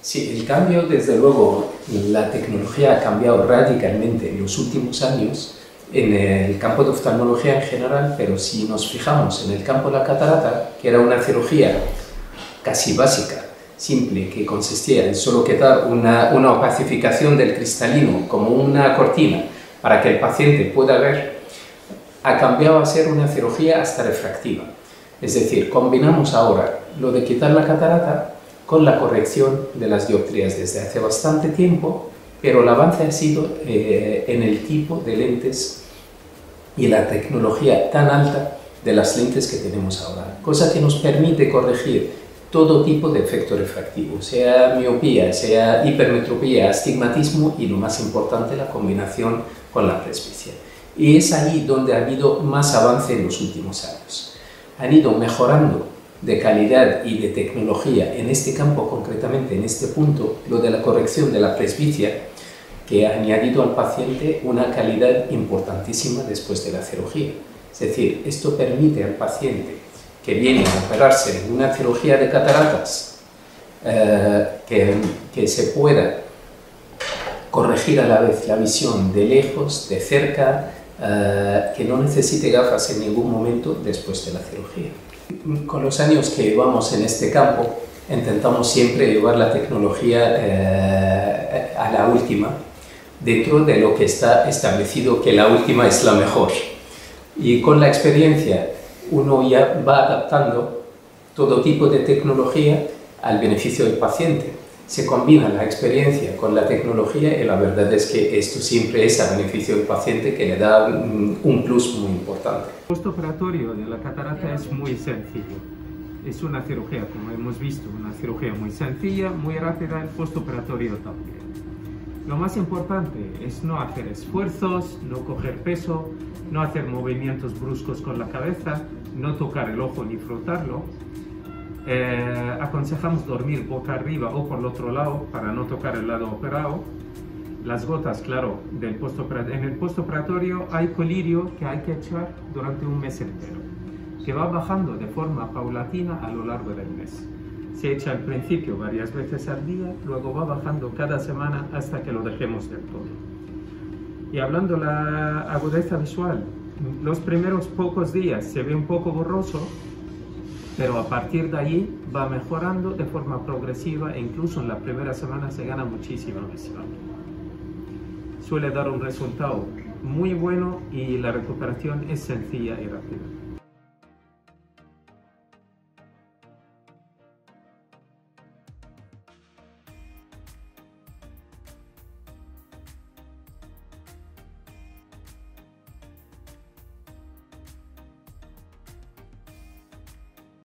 Sí, el cambio, desde luego, la tecnología ha cambiado radicalmente en los últimos años en el campo de oftalmología en general, pero si nos fijamos en el campo de la catarata, que era una cirugía casi básica, simple, que consistía en solo quitar una opacificación del cristalino como una cortina para que el paciente pueda ver, ha cambiado a ser una cirugía hasta refractiva. Es decir, combinamos ahora lo de quitar la catarata con la corrección de las dioptrías desde hace bastante tiempo, pero el avance ha sido en el tipo de lentes y la tecnología tan alta de las lentes que tenemos ahora, cosa que nos permite corregir todo tipo de efecto refractivo, sea miopía, sea hipermetropía, astigmatismo y, lo más importante, la combinación con la presbicia. Y es ahí donde ha habido más avance en los últimos años. Han ido mejorando de calidad y de tecnología en este campo, concretamente en este punto, lo de la corrección de la presbicia, que ha añadido al paciente una calidad importantísima después de la cirugía. Es decir, esto permite al paciente que viene a operarse en una cirugía de cataratas que se pueda corregir a la vez la visión de lejos, de cerca, que no necesite gafas en ningún momento después de la cirugía. Con los años que llevamos en este campo, intentamos siempre llevar la tecnología a la última, dentro de lo que está establecido que la última es la mejor. Y con la experiencia uno ya va adaptando todo tipo de tecnología al beneficio del paciente. Se combina la experiencia con la tecnología y la verdad es que esto siempre es a beneficio del paciente, que le da un plus muy importante. El postoperatorio de la catarata es muy sencillo. Es una cirugía, como hemos visto, una cirugía muy sencilla, muy rápida, el postoperatorio también. Lo más importante es no hacer esfuerzos, no coger peso, no hacer movimientos bruscos con la cabeza, no tocar el ojo ni frotarlo. Aconsejamos dormir boca arriba o por el otro lado para no tocar el lado operado. Las gotas, claro, en el postoperatorio hay colirio que hay que echar durante un mes entero, que va bajando de forma paulatina a lo largo del mes. Se echa al principio varias veces al día, luego va bajando cada semana hasta que lo dejemos del todo. Y hablando de la agudeza visual, los primeros pocos días se ve un poco borroso, pero a partir de allí va mejorando de forma progresiva e incluso en la primera semana se gana muchísima visión. Suele dar un resultado muy bueno y la recuperación es sencilla y rápida.